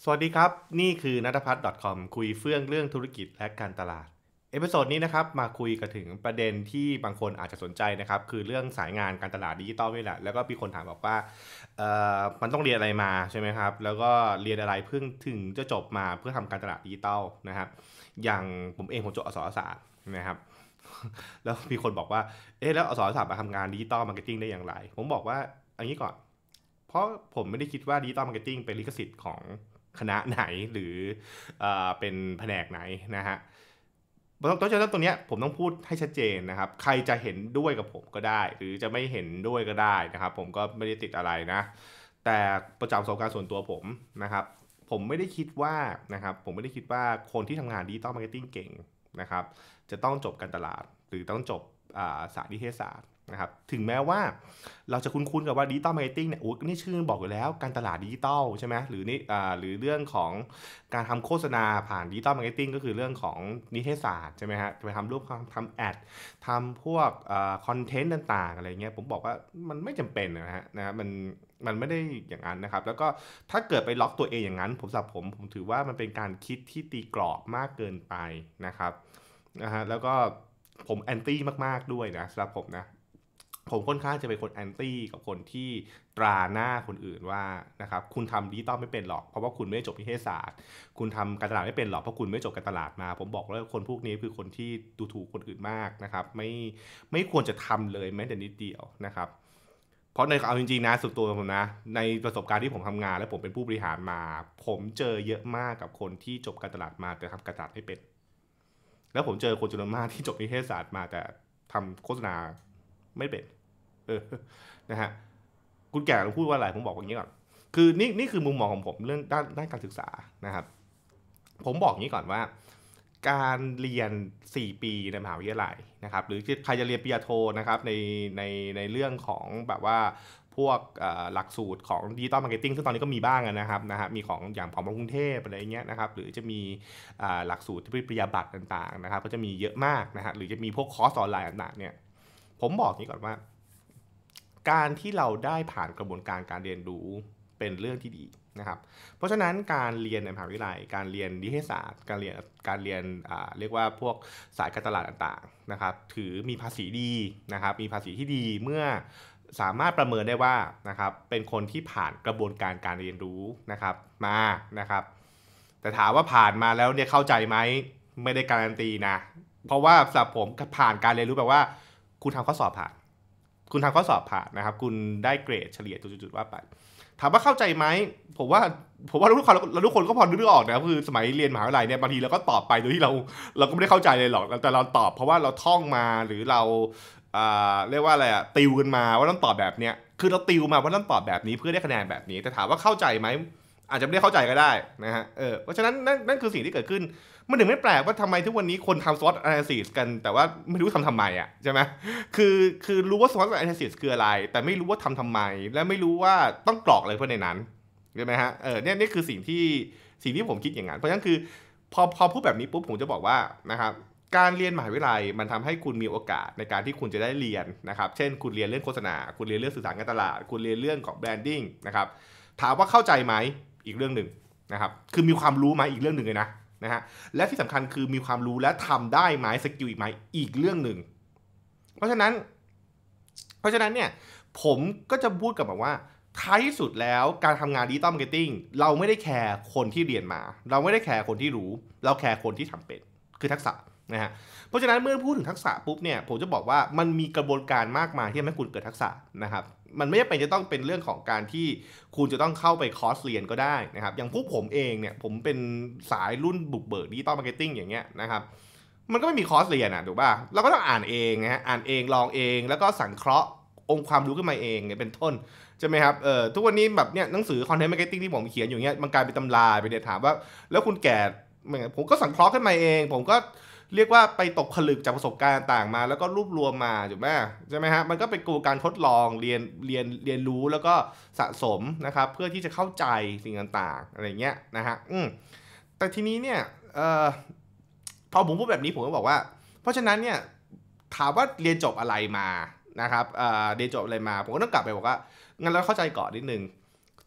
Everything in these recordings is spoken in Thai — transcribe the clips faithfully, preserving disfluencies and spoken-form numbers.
สวัสดีครับนี่คือนัทพัฒน์ .com คุยเฟื่องเรื่องธุรกิจและการตลาดเอพิโซดนี้นะครับมาคุยกันถึงประเด็นที่บางคนอาจจะสนใจนะครับคือเรื่องสายงานการตลาดดิจิตอลนี่แหละแล้วก็มีคนถามบอกว่าเอ่อมันต้องเรียนอะไรมาใช่ไหมครับแล้วก็เรียนอะไรเพิ่งถึงจะจบมาเพื่อทำการตลาดดิจิตอลนะครับอย่างผมเองผมจบอักษรศาสตร์นะครับแล้วมีคนบอกว่าเอ๊ะแล้วอักษรศาสตร์มาทำงานดิจิตอลมาร์เก็ตติ้งได้อย่างไรผมบอกว่าอันนี้ก่อนเพราะผมไม่ได้คิดว่าดิจิตอลมาร์เก็ตติ้งเป็นลิขสิทธิ์ของคณะไหนหรือเอ่อเป็นแผนกไหนนะฮะต้องฉะนั้นตรงนี้ผมต้องพูดให้ชัดเจนนะครับใครจะเห็นด้วยกับผมก็ได้หรือจะไม่เห็นด้วยก็ได้นะครับผมก็ไม่ได้ติดอะไรนะแต่ประจากประสบการณ์ส่วนตัวผมนะครับผมไม่ได้คิดว่านะครับผมไม่ได้คิดว่าคนที่ทำงานดิจิตอลมาร์เก็ตติ้งเก่งนะครับจะต้องจบการตลาดหรือต้องจบอ่าสายนิเทศศาสตร์นะครับถึงแม้ว่าเราจะคุ้นๆกับว่าดิจิตอลมาร์เก็ตติ้งเนี่ยโอ้นี่ชื่อบอกอยู่แล้วการตลาดดิจิตอลใช่ไหมหรือนี่อ่าหรือเรื่องของการทำโฆษณาผ่านดิจิตอลมาร์เก็ตติ้งก็คือเรื่องของนิเทศศาสตร์ใช่ไหมฮะจะไปทำรูปทำแอดทำพวกคอนเทนต์ต่างๆอะไรเงี้ยผมบอกว่ามันไม่จำเป็นนะฮะนะมันมันไม่ได้อย่างนั้นนะครับแล้วก็ถ้าเกิดไปล็อกตัวเองอย่างนั้นผมสำหรับผมผมถือว่ามันเป็นการคิดที่ตีกรอบมากเกินไปนะครับนะฮะแล้วก็ผมแอนตี้มากๆด้วยนะสำหรับผมนะผมค่อนข้างจะเป็นคนแอนตี้กับคนที่ตราหน้าคนอื่นว่านะครับคุณทำดิจิตอลไม่เป็นหรอกเพราะว่าคุณไม่ได้จบนิเทศศาสตร์คุณทำการตลาดไม่เป็นหรอกเพราะคุณไม่จบการตลาดมาผมบอกเลยคนพวกนี้คือคนที่ดูถูกคนอื่นมากนะครับไม่ไม่ควรจะทำเลยแม้แต่นิดเดียวนะครับเพราะในเอาจริงๆนะสุดตัวผมนะในประสบการณ์ที่ผมทำงานและผมเป็นผู้บริหารมาผมเจอเยอะมากกับคนที่จบการตลาดมาแต่ทำการตลาดไม่เป็นแล้วผมเจอคนจำนวนมากที่จบนิเทศศาสตร์มาแต่ทำโฆษณาไม่เป็นเออนะฮะคุณแก่เราพูดว่าอะไรผมบอกอย่างนี้ก่อนคือนี่นี่คือมุมมองของผมเรื่องด้านด้านการศึกษานะครับผมบอกอย่างนี้ก่อนว่าการเรียนสี่ปีในมหาวิทยาลัยนะครับหรือใครจะเรียนปริญญาโทนะครับในในในเรื่องของแบบว่าพวกหลักสูตรของดิจิตอลมาร์เก็ตติ้งซึ่งตอนนี้ก็มีบ้างนะครับนะฮะมีของอย่างของกรุงเทพอะไรเงี้ยนะครับหรือจะมีหลักสูตรที่เป็นปริญญาบัตรต่างๆนะครับก็จะมีเยอะมากนะฮะหรือจะมีพวกคอร์สออนไลน์ต่างๆเนี่ยผมบอกนี้ก่อนว่าการที่เราได้ผ่านกระบวนการการเรียนรู้เป็นเรื่องที่ดีนะครับเพราะฉะนั้นการเรียนในมหาวิทยาลัยการเรียนนิเทศศาสตร์การเรียนการเรียนเรียกว่าพวกสายการตลาดต่างๆนะครับถือมีภาษีดีนะครับมีภาษีที่ดีเมื่อสามารถประเมินได้ว่านะครับเป็นคนที่ผ่านกระบวนการการเรียนรู้นะครับมานะครับแต่ถามว่าผ่านมาแล้วเนี่ยเข้าใจไหมไม่ได้การันตีนะเพราะว่าสำหรับผมผ่านการเรียนรู้แปลว่าคุณทำข้อสอบผ่านคุณทำข้อสอบผ่านนะครับคุณได้เกรดเฉลี่ยจุดๆว่าไปถามว่าเข้าใจไหมผมว่าผมว่าทุกคนเราทุกคนก็พอนึกออกนะคือสมัยเรียนมหาวิทยาลัยเนี่ยบางทีเราก็ตอบไปโดยที่เราเราก็ไม่ได้เข้าใจเลยหรอกแต่เราตอบเพราะว่าเราท่องมาหรือเราเรียกว่าอะไรอะติวกันมาว่าต้องตอบแบบเนี้ยคือเราติวมาว่าต้องตอบแบบนี้เพื่อได้คะแนนแบบนี้แต่ถามว่าเข้าใจไหมอาจจะไม่ได้เข้าใจก็ได้นะฮะเออเพราะฉะนั้นนั่นนั่นคือสิ่งที่เกิดขึ้นมันถึงไม่แปลกว่าทำไมทุกวันนี้คนทำ SWOT analysis กันแต่ว่าไม่รู้ทำทำไมอ่ะใช่ไหมคือคือรู้ว่า SWOT analysis คืออะไรแต่ไม่รู้ว่าทำทำไมและไม่รู้ว่าต้องกรอกอะไรเพื่อในนั้นใช่ไหมฮะเออเนี่ยนี่คือสิ่งที่สิ่งที่ผมคิดอย่างนั้นเพราะฉะนั้นคือพอพอพูดแบบนี้ปุ๊บผมจะบอกว่านะครับการเรียนมหาวิทยาลัยมันทำให้คุณมีโอกาสในการที่คุณจะได้เรียนนะครับเช่นคุณเรียนเรื่องโฆษณาคุณเรียนเรื่องสื่อสารการตลาดคุณเรียนเรื่องของแบรนดิ้งนะครับถามว่าเข้าใจไหมอีกเรื่องหนึ่งนะครับคือมีความรู้ไหมอีกเรื่องหนึ่งเลยนะนะฮะและที่สำคัญคือมีความรู้และทำได้ไหมสกิลอีกไหมอีกเรื่องหนึ่งเพราะฉะนั้นเพราะฉะนั้นเนี่ยผมก็จะพูดกับแบบว่าท้ายที่สุดแล้วการทำงานดิจิตอลมาร์เก็ตติ้งเราไม่ได้แคร์คนที่เรียนมาเราไม่ได้แคร์คนที่รู้เราแคร์คนที่ทำเป็นคือทักษะนะฮะเพราะฉะนั้นเมื่อพูดถึงทักษะปุ๊บเนี่ยผมจะบอกว่ามันมีกระบวนการมากมายที่ทำให้คุณเกิดทักษะนะครับมันไม่จำเป็นจะต้องเป็นเรื่องของการที่คุณจะต้องเข้าไปคอร์สเรียนก็ได้นะครับอย่างพวกผมเองเนี่ยผมเป็นสายรุ่นบุกเบิกดิจิตอลมาร์เก็ตติ้งอย่างเงี้ยนะครับมันก็ไม่มีคอร์สเรียนอ่ะถูกป่ะเราก็ต้องอ่านเองนะฮะอ่านเองลองเองแล้วก็สังเคราะห์องค์ความรู้ขึ้นมาเองเนี่ยเป็นต้นใช่ไหมครับเออทุกวันนี้แบบเนี่ยหนังสือคอนเทนต์มาร์เก็ตติ้งที่ผมเขียนอยู่เงี้ยมันกลายเป็นตำราไปเนี่ยถามว่าแล้วคุณแก่ผมก็สังเคราะห์ขึ้นมาเองผมก็เรียกว่าไปตกผลึกจากประสบการณ์ต่างมาแล้วก็รวบรวมมาถูกไหมใช่ไหมฮะมันก็เป็นการทดลองเรียนเรียนเรียนรู้แล้วก็สะสมนะครับเพื่อที่จะเข้าใจสิ่งต่างๆอะไรเงี้ยนะฮะอืมแต่ทีนี้เนี่ยเอ่อพอผมพูดแบบนี้ผมก็บอกว่าเพราะฉะนั้นเนี่ยถามว่าเรียนจบอะไรมานะครับเอ่อเรียนจบอะไรมาผมก็ต้องกลับไปบอกว่างั้นเราเข้าใจก่อนนิดนึง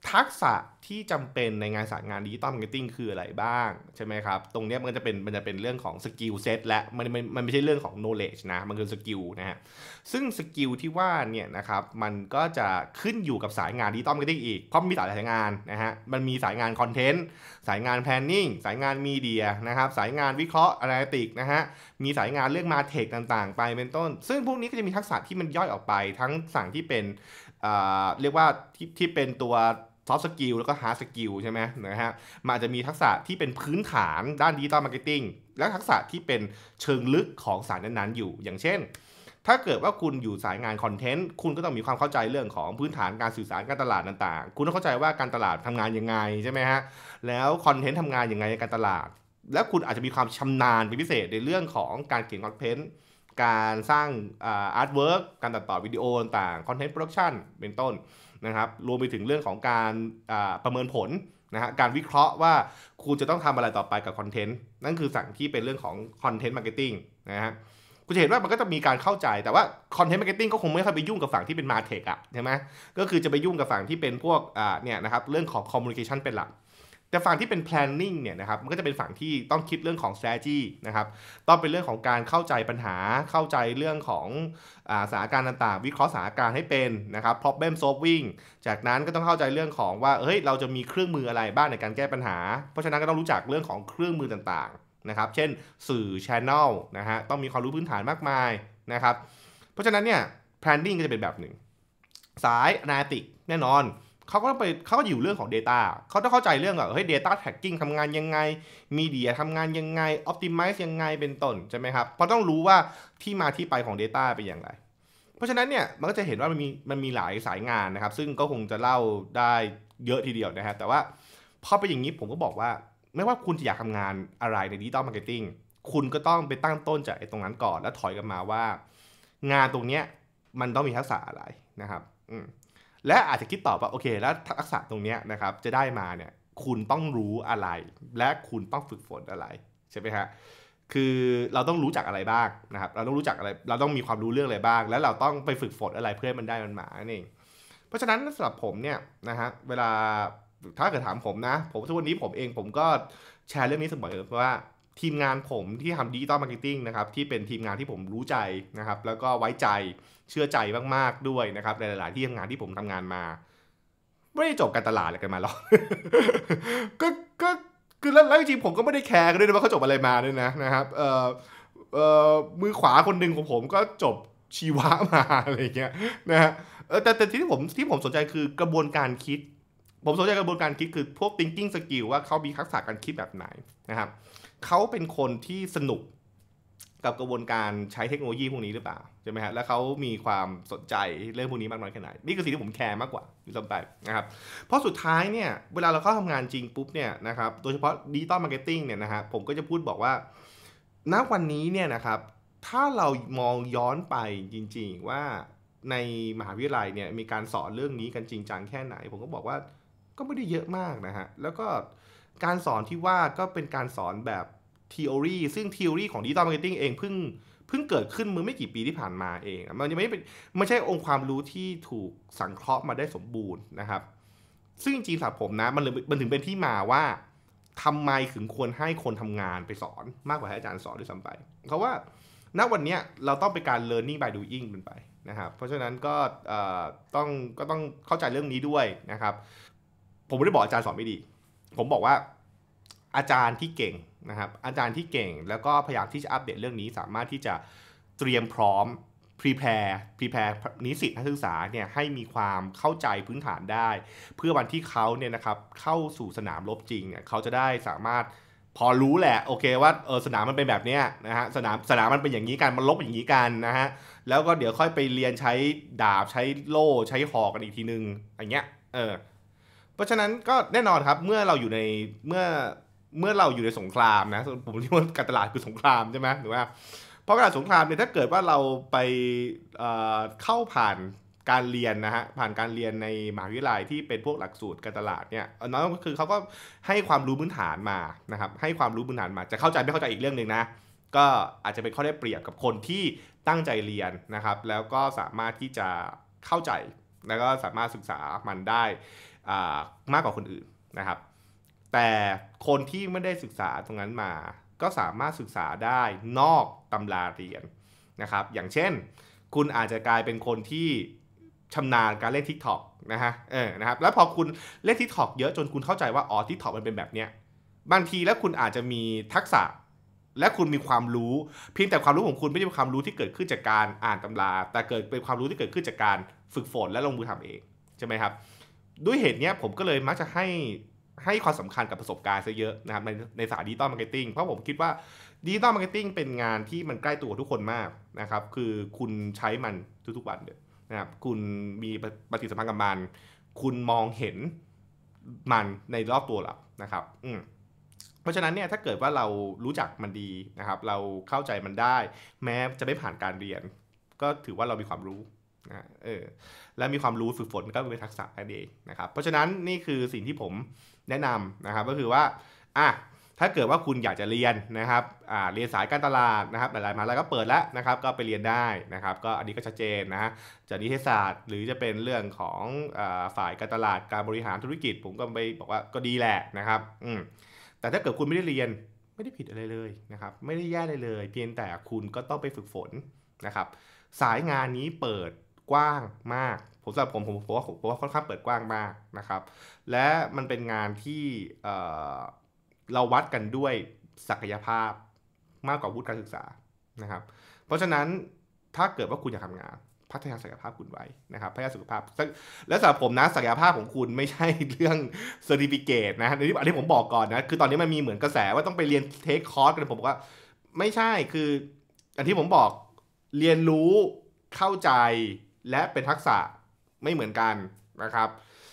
ทักษะที่จำเป็นในงานสายงานดิจิตอลมาร์เก็ตติ้งคืออะไรบ้างใช่ไหมครับตรงนี้มันจะเป็นมันจะเป็นเรื่องของสกิลเซ็ตและมันมันมันไม่ใช่เรื่องของ knowledge นะมันคือสกิลนะฮะซึ่งสกิลที่ว่าเนี่ยนะครับมันก็จะขึ้นอยู่กับสายงานดิจิตอลมาร์เก็ตติ้งอีกเพราะมีหลายสายงานนะฮะมันมีสายงานคอนเทนต์สายงานแพลนนิ่งสายงานมีเดียนะครับสายงานวิเคราะห์แอนาลิติกนะฮะมีสายงานเรื่องมาเทคต่างๆไปเป็นต้นซึ่งพวกนี้ก็จะมีทักษะที่มันย่อยออกไปทั้งสั่งที่เป็นเรียกว่าที่ที่เป็นตัวซอฟต์สกิลแล้วก็ฮาร์ดสกิลใช่ไหมนะฮะมันอาจจะมีทักษะที่เป็นพื้นฐานด้านดิจิตอลมาร์เก็ตติ้งและทักษะที่เป็นเชิงลึกของสายนั้นๆอยู่อย่างเช่นถ้าเกิดว่าคุณอยู่สายงานคอนเทนต์คุณก็ต้องมีความเข้าใจเรื่องของพื้นฐานการสื่อสารการตลาดต่างๆคุณต้องเข้าใจว่าการตลาดทำงานยังไงใช่ไหมฮะแล้วคอนเทนต์ทำงานยังไงในการตลาดและคุณอาจจะมีความชำนาญเป็นพิเศษในเรื่องของการเขียนคอนเทนต์การสร้างอาร์ตเวิร์กการตัดต่อวิดีโอต่างๆคอนเทนต์โปรดักชันเป็นต้นนะครับรวมไปถึงเรื่องของการประเมินผลนะฮะการวิเคราะห์ว่าคุณจะต้องทำอะไรต่อไปกับคอนเทนต์นั่นคือสั่งที่เป็นเรื่องของคอนเทนต์มาร์เก็ตติ้งนะฮะคุณจะเห็นว่ามันก็จะมีการเข้าใจแต่ว่าคอนเทนต์มาร์เก็ตติ้งก็คงไม่ค่อยไปยุ่งกับฝั่งที่เป็นมาเทคอะใช่ไหมก็คือจะไปยุ่งกับฝั่งที่เป็นพวกอ่าเนี่ยนะครับเรื่องของคอมมูนิเคชันเป็นหลักแต่ฝั่งที่เป็น planning เนี่ยนะครับมันก็จะเป็นฝั่งที่ต้องคิดเรื่องของ strategy นะครับต้องเป็นเรื่องของการเข้าใจปัญหาเข้าใจเรื่องของอ่าสถานการณ์ต่างๆวิเคราะห์สถานการณ์ให้เป็นนะครับ problem solving จากนั้นก็ต้องเข้าใจเรื่องของว่าเฮ้ยเราจะมีเครื่องมืออะไรบ้างในการแก้ปัญหาเพราะฉะนั้นก็ต้องรู้จักเรื่องของเครื่องมือต่างๆนะครับเช่นสื่อ channel นะฮะต้องมีความรู้พื้นฐานมากมายนะครับเพราะฉะนั้นเนี่ย planning ก็จะเป็นแบบหนึ่งสาย analytics แน่นอนเขาก็ต้องไปเขาก็อยู่เรื่องของ Data เขาต้องเข้าใจเรื่องแบบเฮ้ย Data Tracking ทำงานยังไง Media ทำงานยังไง Optimize ยังไงเป็นต้นใช่ไหมครับเพราะต้องรู้ว่าที่มาที่ไปของ Data เป็นอย่างไรเพราะฉะนั้นเนี่ยมันก็จะเห็นว่ามันมีมันมีหลายสายงานนะครับซึ่งก็คงจะเล่าได้เยอะทีเดียวนะครับแต่ว่าพอเป็นอย่างนี้ผมก็บอกว่าไม่ว่าคุณจะอยากทำงานอะไรใน Digital Marketing คุณก็ต้องไปตั้งต้นจากตรงนั้นก่อนแล้วถอยกันมาว่างานตรงเนี้ยมันต้องมีทักษะอะไรนะครับอืมและอาจจะคิดต่อว่าโอเคแล้วทักษะตรงนี้นะครับจะได้มาเนี่ยคุณต้องรู้อะไรและคุณต้องฝึกฝนอะไรใช่ไหมฮะคือเราต้องรู้จักอะไรบ้างนะครับเราต้องรู้จักอะไรเราต้องมีความรู้เรื่องอะไรบ้างแล้วเราต้องไปฝึกฝนอะไรเพื่อให้มันได้มันมานั่นเองเพราะฉะนั้นสำหรับผมเนี่ยนะฮะเวลาถ้าเกิดถามผมนะผมทุกวันนี้ผมเองผมก็แชร์เรื่องนี้เสมอเพราะว่าทีมงานผมที่ทำดิจิตอลมาร์เก็ตติ้งนะครับที่เป็นทีมงานที่ผมรู้ใจนะครับแล้วก็ไว้ใจเชื่อใจมากๆด้วยนะครับในหลายๆที่ทำงานที่ผมทำงานมาไม่ได้จบการตลาดอะไรกันมาหรอก ก็ก็คือแล้วจริงๆผมก็ไม่ได้แคร์กันด้วยว่าเขาจบอะไรมาด้วยนะนะครับเอ่อเอ่อมือขวาคนหนึ่งของผมก็จบชีวะมาอะไรเงี้ยนะฮะเออแต่แต่ที่ผมที่ผมสนใจคือกระบวนการคิดผมสนใจกระบวนการคิดคือพวก thinking skill ว่าเขามีทักษะการคิดแบบไหนนะครับเขาเป็นคนที่สนุกกับกระบวนการใช้เทคโนโลยีพวกนี้หรือเปล่าใช่ไหมฮะแล้วเขามีความสนใจเรื่องพวกนี้มากน้อยแค่ไหนนี่คือสิ่งที่ผมแคร์มากกว่าที่สำคัญนะครับเพราะสุดท้ายเนี่ยเวลาเราเข้าทำงานจริงปุ๊บเนี่ยนะครับโดยเฉพาะดิจิตอลมาร์เก็ตติ้งเนี่ยนะฮะผมก็จะพูดบอกว่าณวันนี้เนี่ยนะครับถ้าเรามองย้อนไปจริงๆว่าในมหาวิทยาลัยเนี่ยมีการสอนเรื่องนี้กันจริงจังแค่ไหนผมก็บอกว่าก็ไม่ได้เยอะมากนะฮะแล้วก็การสอนที่ว่าก็เป็นการสอนแบบtheory ซึ่ง theory ของ Digital Marketing เองเพิ่งเพิ่งเกิดขึ้นเมื่อไม่กี่ปีที่ผ่านมาเองมันยังไม่เป็นไม่ใช่องค์ความรู้ที่ถูกสังเคราะห์มาได้สมบูรณ์นะครับซึ่งจริงๆสำหรับผมนะมันเลยมันถึงเป็นที่มาว่าทำไมถึงควรให้คนทำงานไปสอนมากกว่าให้อาจารย์สอนด้วยซ้ำไปเพราะว่าณวันนี้เราต้องเป็นการ learning by doing เป็นไปนะครับเพราะฉะนั้นก็ต้องก็ต้องเข้าใจเรื่องนี้ด้วยนะครับผมไม่ได้บอกอาจารย์สอนไม่ดีผมบอกว่าอาจารย์ที่เก่งนะครับอาจารย์ที่เก่งแล้วก็พยายามที่จะอัปเดตเรื่องนี้สามารถที่จะเตรียมพร้อม prepare prepare นิสิตนักศึกษาเนี่ยให้มีความเข้าใจพื้นฐานได้เพื่อวันที่เขาเนี่ยนะครับเข้าสู่สนามรบจริงเนี่ยเขาจะได้สามารถพอรู้แหละโอเคว่าเออสนามมันเป็นแบบเนี้ยนะฮะสนามสนามมันเป็นอย่างนี้กันมันลบอย่างนี้กันนะฮะแล้วก็เดี๋ยวค่อยไปเรียนใช้ดาบใช้โล่ใช้หอกกันอีกทีนึงอย่างเงี้ยเออเพราะฉะนั้นก็แน่นอนครับเมื่อเราอยู่ในเมื่อเมื่อเราอยู่ในสงครามนะผมเรียกว่าการตลาดคือสงครามใช่ไหมหรือว่าเพราะการสงครามเนี่ยถ้าเกิดว่าเราไป เอ่อ เข้าผ่านการเรียนนะฮะผ่านการเรียนในมหาวิทยาลัยที่เป็นพวกหลักสูตรการตลาดเนี่ยน้อยก็คือเขาก็ให้ความรู้พื้นฐานมานะครับให้ความรู้พื้นฐานมาจะเข้าใจไม่เข้าใจอีกเรื่องนึงนะก็อาจจะเป็นข้อได้เปรียบกับคนที่ตั้งใจเรียนนะครับแล้วก็สามารถที่จะเข้าใจแล้วก็สามารถศึกษามันได้มากกว่าคนอื่นนะครับแต่คนที่ไม่ได้ศึกษาตรงนั้นมาก็สามารถศึกษาได้นอกตำราเรียนนะครับอย่างเช่นคุณอาจจะกลายเป็นคนที่ชำนาญการเล่น TikTok นะฮะเออนะครับแล้วพอคุณเล่น TikTok เยอะจนคุณเข้าใจว่าอ๋อ TikTok มันเป็นแบบเนี้ยบางทีแล้วคุณอาจจะมีทักษะและคุณมีความรู้เพียงแต่ความรู้ของคุณไม่ใช่ความรู้ที่เกิดขึ้นจากการอ่านตำราแต่เกิดเป็นความรู้ที่เกิดขึ้นจากการฝึกฝนและลงมือทำเองใช่ไหมครับด้วยเหตุนี้ผมก็เลยมักจะให้ให้ความสำคัญกับประสบการณ์ซะเยอะนะครับในในสายดิจิตอลมาร์เก็ตติ้งเพราะผมคิดว่าดิจิตอลมาร์เก็ตติ้งเป็นงานที่มันใกล้ตัวทุกคนมากนะครับคือคุณใช้มันทุกๆวันเลยนะครับคุณมีปฏิสัมพันธ์กับมันคุณมองเห็นมันในรอบตัวเรานะครับอืมเพราะฉะนั้นเนี่ยถ้าเกิดว่าเรารู้จักมันดีนะครับเราเข้าใจมันได้แม้จะไม่ผ่านการเรียนก็ถือว่าเรามีความรู้นะเออและมีความรู้ฝึกฝนก็เป็นทักษะนั่นเองนะครับเพราะฉะนั้นนี่คือสิ่งที่ผมแนะนำนะครับก็คือว่าอ่ะถ้าเกิดว่าคุณอยากจะเรียนนะครับอ่าเรียนสายการตลาดนะครับหลายๆมหาลัยก็เปิดแล้วนะครับก็ไปเรียนได้นะครับก็อันนี้ก็ชัดเจนนะจะนิเทศศาสตร์หรือจะเป็นเรื่องของอ่าฝ่ายการตลาดการบริหารธุรกิจผมก็ไปบอกว่าก็ดีแหละนะครับอืมแต่ถ้าเกิดคุณไม่ได้เรียนไม่ได้ผิดอะไรเลยนะครับไม่ได้แย่เลยเลยเพียงแต่คุณก็ต้องไปฝึกฝนนะครับสายงานนี้เปิดกว้างมากผมสำหรับผมผมผมว่าผมว่าค่อนข้างเปิดกว้างมากนะครับและมันเป็นงานที่เอ่อเราวัดกันด้วยศักยภาพมากกว่าวุฒิการศึกษานะครับเพราะฉะนั้นถ้าเกิดว่าคุณอยากทำงานพัฒนาศักยภาพคุณไว้นะครับพัฒนาศักยภาพและสำหรับผมนะศักยภาพของคุณไม่ใช่เรื่องเซอร์ติฟิเคตนะอันนี้อันนี้ผมบอกก่อนนะคือตอนนี้มันมีเหมือนกระแสว่าต้องไปเรียนเทคคอร์สกันผมบอกว่าไม่ใช่คืออันที่ผมบอกเรียนรู้เข้าใจและเป็นทักษะไม่เหมือนกันนะครับ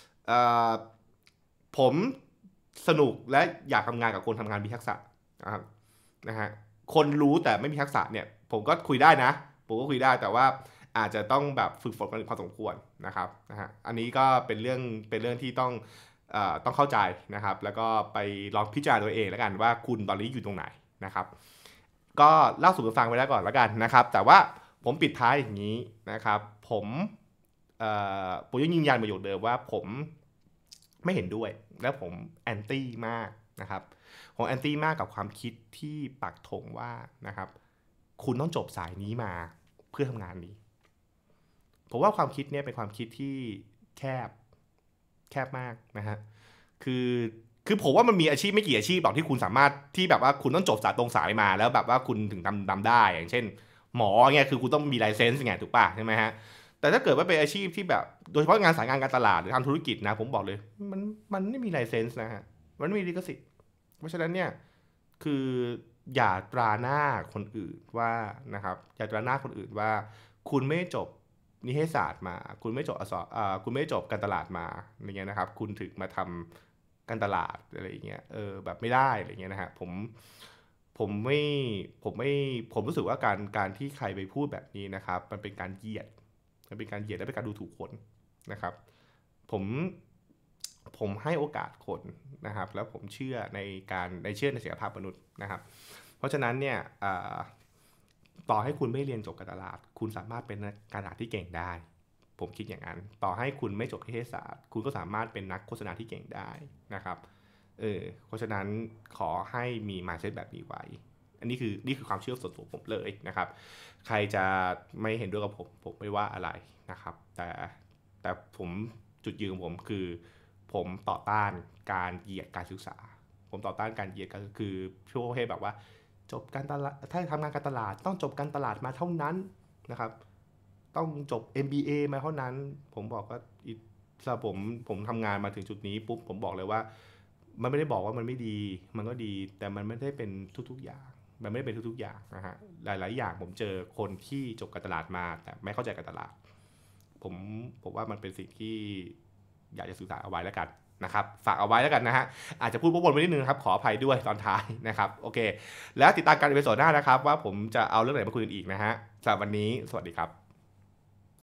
ผมสนุกและอยากทำงานกับคนทำงานมีทักษะนะครับนะฮะคนรู้แต่ไม่มีทักษะเนี่ยผมก็คุยได้นะผมก็คุยได้แต่ว่าอาจจะต้องแบบฝึกฝนกันพอสมควรนะครับนะฮะอันนี้ก็เป็นเรื่องเป็นเรื่องที่ต้องเอ่อต้องเข้าใจนะครับแล้วก็ไปลองพิจารณาตัวเองแล้วกันว่าคุณตอนนี้อยู่ตรงไหนนะครับก็เล่าสู่กันฟังไปแล้วก่อนแล้วกันนะครับแต่ว่าผมปิดท้ายอย่างนี้นะครับผมเอ่อผมยังยืนยันประโยชน์เดิมว่าผมไม่เห็นด้วยและผมแอนตี้มากนะครับผมแอนตี้มากกับความคิดที่ปักธงว่านะครับคุณต้องจบสายนี้มาเพื่อทำงานนี้ผมว่าความคิดเนี่ยเป็นความคิดที่แคบแคบมากนะฮะคือคือผมว่ามันมีอาชีพไม่กี่อาชีพแบบที่คุณสามารถที่แบบว่าคุณต้องจบสายตรงสายมาแล้วแบบว่าคุณถึงทำทำได้อย่างเช่นหมอเงี้ยคือคุณต้องมีไลเซนส์ไงถูกป่ะใช่ไหมฮะแต่ถ้าเกิดว่าเป็นอาชีพที่แบบโดยเฉพาะงานสายงานการตลาดหรือทำธุรกิจนะผมบอกเลยมันมันไม่มีไลเซนส์นะฮะมันไม่มีลิขสิทธิ์เพราะฉะนั้นเนี่ยคืออย่าตราหน้าคนอื่นว่านะครับอย่าตราหน้าคนอื่นว่าคุณไม่จบนิเทศศาสตร์มาคุณไม่จบอักษรอ่าคุณไม่จบการตลาดมาอะไรเงี้ยนะครับคุณถึงมาทำการตลาดอะไรอย่างเงี้ยเออแบบไม่ได้อะไรเงี้ยนะฮะผมผมไม่ผมไม่ผมรู้สึกว่าการการที่ใครไปพูดแบบนี้นะครับมันเป็นการเหยียดมันเป็นการเหยียดและเป็นการดูถูกคนนะครับผมผมให้โอกาสคนนะครับแล้วผมเชื่อในการในเชื่อในศักยภาพมนุษย์นะครับเพราะฉะนั้นเนี่ยต่อให้คุณไม่เรียนจบการตลาดคุณสามารถเป็นนักการตลาดที่เก่งได้ผมคิดอย่างนั้นต่อให้คุณไม่จบนิเทศศาสตร์คุณก็สามารถเป็นนักโฆษณาที่เก่งได้นะครับเออเพราะฉะนั้นขอให้มี mindset แบบนี้ไว้อันนี้คือนี่คือความเชื่อส่วนตัวผมเลยนะครับใครจะไม่เห็นด้วยกับผมผมไม่ว่าอะไรนะครับแต่แต่ผมจุดยืนของผมคือผมต่อต้านการเหยียดการศึกษาผมต่อต้านการเหยียดก็คือช่วงให้แบบว่าจบการตลาดถ้าทำงานการตลาดต้องจบการตลาดมาเท่านั้นนะครับต้องจบ เอ็ม บี เอ มาเท่านั้นผมบอกว่าสำหรับผมผมทำงานมาถึงจุดนี้ปุ๊บผมบอกเลยว่ามันไม่ได้บอกว่ามันไม่ดีมันก็ดีแต่มันไม่ได้เป็นทุกๆอย่างมันไม่ได้เป็นทุกๆอย่างนะฮะหลายๆอย่างผมเจอคนที่จบการตลาดมาแต่ไม่เข้าใจการตลาดผมผมว่ามันเป็นสิ่งที่อยากจะสื่อสารเอาไว้แล้วกันนะครับฝากเอาไว้แล้วกันนะฮะอาจจะพูดวกวนไปนิดนึงครับขออภัยด้วยตอนท้ายนะครับโอเคแล้วติดตามการอีพิโซดหน้านะครับว่าผมจะเอาเรื่องไหนมาคุยกันอีกนะฮะสำหรับวันนี้สวัสดีครับ